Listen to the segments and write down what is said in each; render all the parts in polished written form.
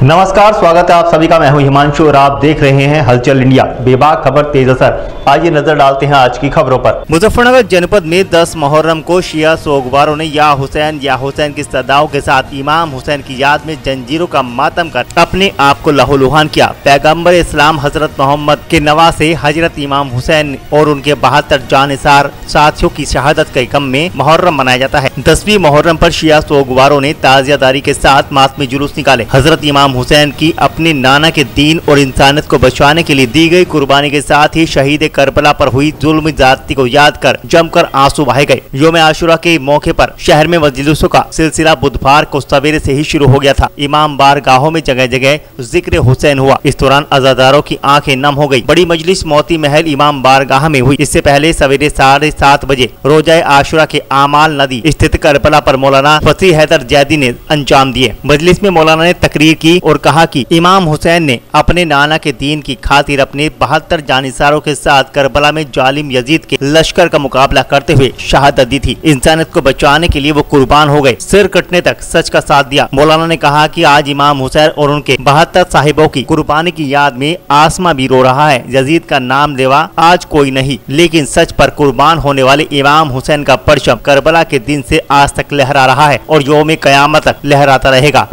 नमस्कार, स्वागत है आप सभी का। मैं हूं हिमांशु और आप देख रहे हैं हलचल इंडिया। बेबाक खबर तेज असर। आइए नजर डालते हैं आज की खबरों पर। मुजफ्फरनगर जनपद में 10 मुहर्रम को शिया सोगवारों ने या हुसैन की सदाओं के साथ इमाम हुसैन की याद में जंजीरों का मातम कर अपने आप को लहूलुहान किया। पैगंबर इस्लाम हजरत मोहम्मद के नवासे हजरत इमाम हुसैन और उनके 72 जानिसार साथियों की शहादत के गम में मुहर्रम मनाया जाता है। 10वीं मुहर्रम पर शिया सोगवारों ने ताजियादारी के साथ मातमी जुलूस निकाले। हजरत इमाम हुसैन की अपने नाना के दीन और इंसानियत को बचाने के लिए दी गई कुर्बानी के साथ ही शहीद करबला पर हुई जुल्म जाती को याद कर जमकर आंसू बहाए गए। यौम आशुरा के मौके पर शहर में मजलिसों का सिलसिला बुधवार को सवेरे से ही शुरू हो गया था। इमाम बारगाहों में जगह जगह जिक्र हुसैन हुआ। इस दौरान अज़ादारों की आंखें नम हो गई। बड़ी मजलिस मोती महल इमाम बारगाह में हुई। इससे पहले सवेरे 7:30 बजे रोजा आशुरा के आमाल नदी स्थित करबला पर मौलाना फसीह हैदर जैदी ने अंजाम दिए। मजलिस में मौलाना ने तकरीर की और कहा कि इमाम हुसैन ने अपने नाना के दीन की खातिर अपने 72 जानिसारों के साथ करबला में जालिम यजीद के लश्कर का मुकाबला करते हुए शहादत दी थी। इंसानियत को बचाने के लिए वो कुर्बान हो गए, सिर कटने तक सच का साथ दिया। मौलाना ने कहा कि आज इमाम हुसैन और उनके 72 साहिबों की कुर्बानी की याद में आसमां भी रो रहा है। यजीद का नाम लेवा आज कोई नहीं, लेकिन सच पर कुर्बान होने वाले इमाम हुसैन का परचम करबला के दिन से आज तक लहरा रहा है और यौम क़यामत तक लहराता रहेगा।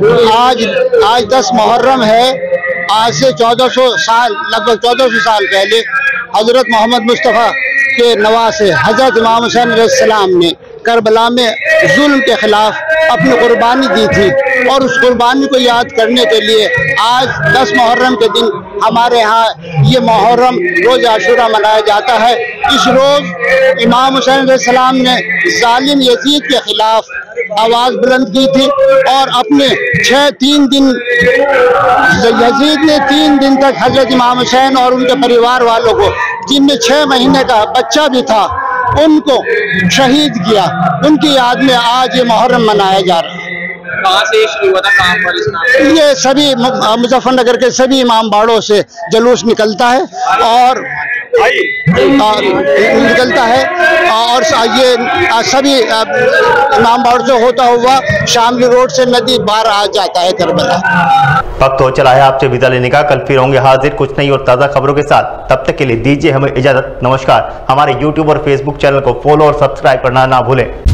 आज 10 मुहर्रम है। आज से 1400 साल, लगभग 1400 साल पहले हजरत मोहम्मद मुस्तफ़ा के नवासे हजरत इमाम हुसैन अलैहिस्सलाम ने करबला में जुल्म के खिलाफ अपनी कुर्बानी दी थी और उस कुर्बानी को याद करने के लिए आज 10 मुहर्रम के दिन हमारे यहाँ ये मुहर्रम रोज़ आशुरा मनाया जाता है। इस रोज़ इमाम हुसैन अलैहिस्सलाम ने जालिम यजीद के खिलाफ आवाज़ बुलंद की थी और अपने 3 दिन यजीद ने 3 दिन तक हजरत इमाम हुसैन और उनके परिवार वालों को, जिनमें 6 महीने का बच्चा भी था, उनको शहीद किया। उनकी याद में आज ये मुहर्रम मनाया जा रहा है। कहाँ से शुरू हुआ था काम पर? ये सभी मुजफ्फरनगर के सभी इमाम बाड़ों से जुलूस निकलता है और ये सभी इमाम बाड़ों से होता हुआ शामली रोड से नदी बाहर आ जाता है करबला। वक्त हो चला है आपसे विदा लेने का। कल फिर होंगे हाजिर कुछ नई और ताज़ा खबरों के साथ। तब तक के लिए दीजिए हमें इजाजत। नमस्कार। हमारे YouTube और Facebook चैनल को फॉलो और सब्सक्राइब करना ना भूलें।